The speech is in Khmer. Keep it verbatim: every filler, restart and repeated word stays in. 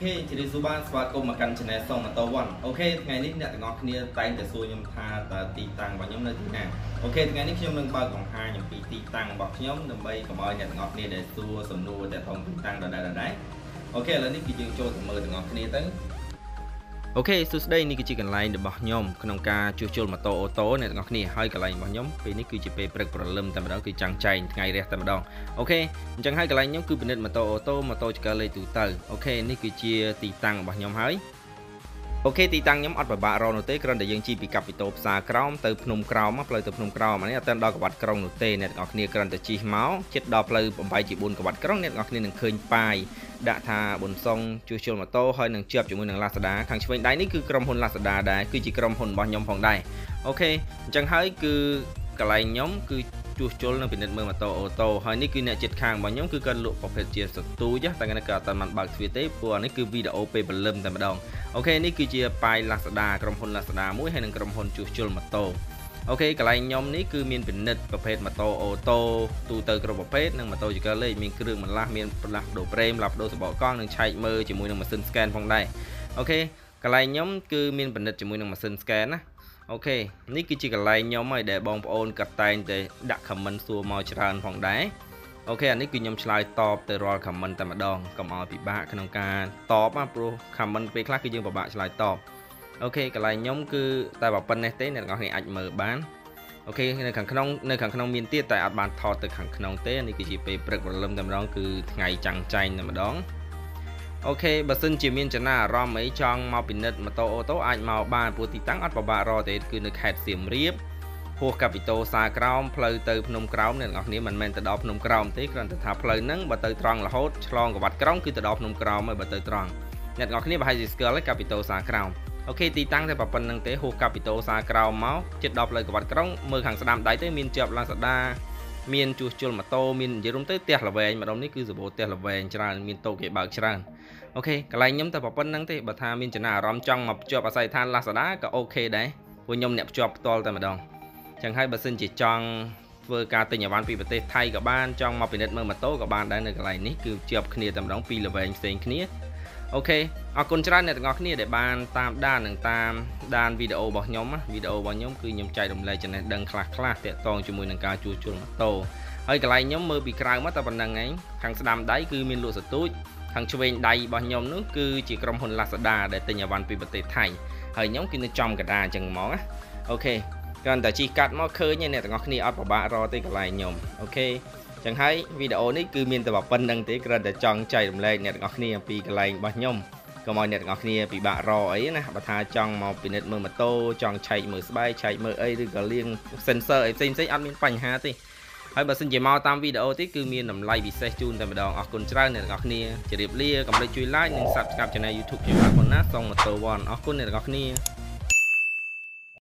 เคทีนี้ซูบ้านสวัสดิ์กรมการชนะส่งมาตัววันโอเคไงนี่เนี่ยแต่งอគ្នាតែងតែសួរខ្ញុំថាតើទីតាំងរបស់ខ្ញុំនៅទីណាអូខេថ្ងៃនេះខ្ញុំនឹងបើកបង្ហាញអំពីទីតាំងរបស់ខ្ញុំដើម្បីកុំឲ្យអ្នកទាំងអស់គ្នាដែលសួរសំណួរតែធំទីតាំងដដែលៗអូខេឥឡូវនេះគឺយើងចូលទៅមើលទាំងអស់គ្នាទៅអូខេសួស្តីនេះគឺជាកន្លែងរបស់ខ្ញុំក្នុងការជួសជុលម៉ូតូអូតូអ្នកទាំងអស់គ្នាហើយកន្លែងរបស់ខ្ញុំពេលនេះគឺជាពេលព្រឹកព្រលឹមតែម្ដងគឺចាំងចែងថ្ងៃរះតែម្ដងអូខេអញ្ចឹងហើយកន្លែងខ្ញុំគឺពិនិត្យម៉ូតូអូតូម៉ូតូចកើលេខទូទៅអូខេនេះគឺជាទីតាំងរបស់ខ្ញុំហើយអូខេទីតាំងខ្ញុំអត់ពិបាករកនោះទេគ្រាន់តែយើងជិះពីកាពីតូផ្សារក្រោមទៅភ្នំក្រោមផ្លូវទៅភ្នំក្រោមអានេះអត់ទាន់ដល់កវ៉ាត់ក្រុងនោះទេអ្នកទាំងអស់គ្នាគ្រាន់តែជិះមកជិតដល់ផ្លូវបំបីជាបួនកវ៉ាត់ក្រុងអ្នកទាំងអស់គ្នានឹងឃើញប៉ាយដាក់ថាប៊ុនសុងជួសជុលម៉ូតូហើយនឹងជាប់ជាមួយនឹង Lazada ខាងឆ្វេងដៃនេះគឺក្រុមហ៊ុន Lazada ដែរគឺជាក្រុមហ៊ុនរបស់ខ្ញុំផងដែរអូខេអញ្ចឹងហើយគឺកន្លែងខ្ញុំគឺជួសជុលនិងពិនិត្យមើលម៉ូតូអូតូហើយនេះគឺអ្នកជិតខាងរបស់ខ្ញុំគឺគាត់លក់ប្រភេទជាសទូចតែគាត់ក៏អត់បានបើកទ្វារទេព្រោះនេះគឺវីដេអូពេលព្រលឹមតែម្ដងអូខេនេះគឺជាប៉ាយ Lazada ក្រុមហ៊ុន Lazada មួយហើយនឹងក្រុមហ៊ុនជួសជុលម៉ូតូអូខេកន្លែងខ្ញុំនេះគឺមានពិនិត្យប្រភេទម៉ូតូអូតូទូទៅគ្រប់ប្រភេទនិងម៉ូតូចង្កឹះលេខមានគ្រឿងបន្លាស់មានផ្លាស់ប្ដូរប្រេមផ្លាស់ប្ដូរសបកកង់និងឆែកមើលជាមួយនឹងម៉ាស៊ីន scan ផងដែរអូខេកន្លែងខ្ញុំគឺមានពិនិត្យជាមួយនឹងម៉ាស៊ីន scan ណាអូខេនេះគឺជាកន្លែងខ្ញុំហើយដែលបងប្អូនក៏តែងតែដាក់ comment សួរមកច្រើនផងដែរអូខេអានេះគឺខ្ញុំឆ្លើយតបទៅរាល់ comment តែម្ដងកុំឲ្យពិបាកក្នុងការតបណាព្រោះ comment ពេលខ្លះគឺយើងពិបាកឆ្លើយតបអូខេកន្លែងខ្ញុំគឺតែប៉ុណ្ណេះទេអ្នកទាំងអស់គ្នាអាចមើលបានអូខេនៅខាងក្នុងនៅខាងក្នុងមានទៀតតែអត់បានថតទៅខាងក្នុងទេនេះគឺជាពេលព្រឹកព្រលឹមតែម្ដងគឺថ្ងៃចាំងចែងតែម្ដងអូខេបើសិនជាមានចំណាអារម្មណ៍អីចង់មកពិនិត្យម៉ូតូអូតូអាចមកបានព្រោះទីតាំងអត់ពិបាករកទេគឺនៅខេត្តសៀមរាបហួសកាពីតូសាក្រោមផ្លូវទៅភ្នំក្រោមអ្នកទាំងអស់គ្នាមិនមែនទៅដល់ភ្នំក្រោមទេគ្រាន់តែថាផ្លូវហ្នឹងបើទៅត្រង់រហូតឆ្លងកវ៉ាត់ក្រុងគឺទៅដល់ភ្នំក្រោមហើយបើទៅត្រង់អ្នកទាំងអស់គ្នាប្រហែលជាស្គាល់ហើយកាពីតូសាក្រោមអូខេទីតាំងតែប៉ុណ្្នឹងទេហួសកាពីតូសាក្រោមមកជិតដល់ផ្លូវកវ៉ាត់ក្រុងមើលខាងស្ដាំដៃទៅមានជាប់ Lazada មានជួសជុលម៉ូតូមាននិយាយរួមទៅផ្ទះល្វែងម្ដងនេះគឺសម្បូរផ្ទះល្វែងច្រើនមានតូបគេបើកច្រើនអូខេកន្លែងខ្ញុំតែប៉ុណ្្នឹងទេបើថាមានចំណាអារម្មណ៍ចង់មកភ្ជាប់អាស័យដ្ឋាន Lazada ក៏អូខេដែរព្រោះខ្ញុំអ្នកភ្ជាប់ផ្ទាល់តែម្ដងចឹងហើយបើសិនជាចង់ធ្វើការទិញអីវ៉ាន់ពីប្រទេសថៃក៏បានចង់មកពិនិត្យមើលម៉ូតូក៏បានដែរនៅកន្លែងនេះគឺជាប់គ្នាតែម្ដងពីរល្វែងផ្សេងគ្នាអូខេអរគុណច្រើនអ្នកទាំងអស់គ្នាដែលបានតាមដាននិងតាមដានវីដេអូរបស់ខ្ញុំវីដេអូរបស់ខ្ញុំគឺខ្ញុំចែករំលែកចំណេះដឹងខ្លះខ្លះទាក់ទងជាមួយនឹងការជួសជុលម៉ូតូហើយកន្លែងខ្ញុំមើលពីក្រៅមកតែប៉ុណ្្នឹងឯងខាងស្ដាំដៃគឺមានលក់សទូចខាងឆ្វេងដៃរបស់ខ្ញុំនោះគឺជាក្រុមហ៊ុន Lazada ដែលទិញអីវ៉ាន់ពីប្រទេសថៃហើយខ្ញុំគឺនៅចំកណ្ដាលអញ្ចឹងហ្មងណាអូខេគ្រាន់តែជិះកាត់មកឃើញអ្នកទាំងអស់គ្នាអត់ពិបាករកទេកន្លែងខ្ញុំអូខេចឹងហើយវីដេអូនេះគឺមានតែប៉ុណ្្នឹងទេគ្រាន់តែចង់ចែករំលែកអ្នកទាំងអស់គ្នាអំពីកន្លែងរបស់ខ្ញុំកុំឲ្យអ្នកទាំងអស់គ្នាពិបាករកអីណាបើថាចង់មកពិនិត្យមើលម៉ូតូចង់ឆែកមើលស្បែកឆែកមើលអីឬក៏លាង sensor អីផ្សេងៗអត់មានបញ្ហាទេហើយបើសិនជាមកតាមវីដេអូនេះគឺមានតម្លៃពិសេសជូនតែម្ដងអរគុណច្រើនអ្នកទាំងអស់គ្នាជម្រាបលាកុំភ្លេចជួយ like និង Subscribe Channel YouTube ជួយបានប៉ុណ្ណា Song Moto One អរគុណអ្នកទាំងអស់គ្នា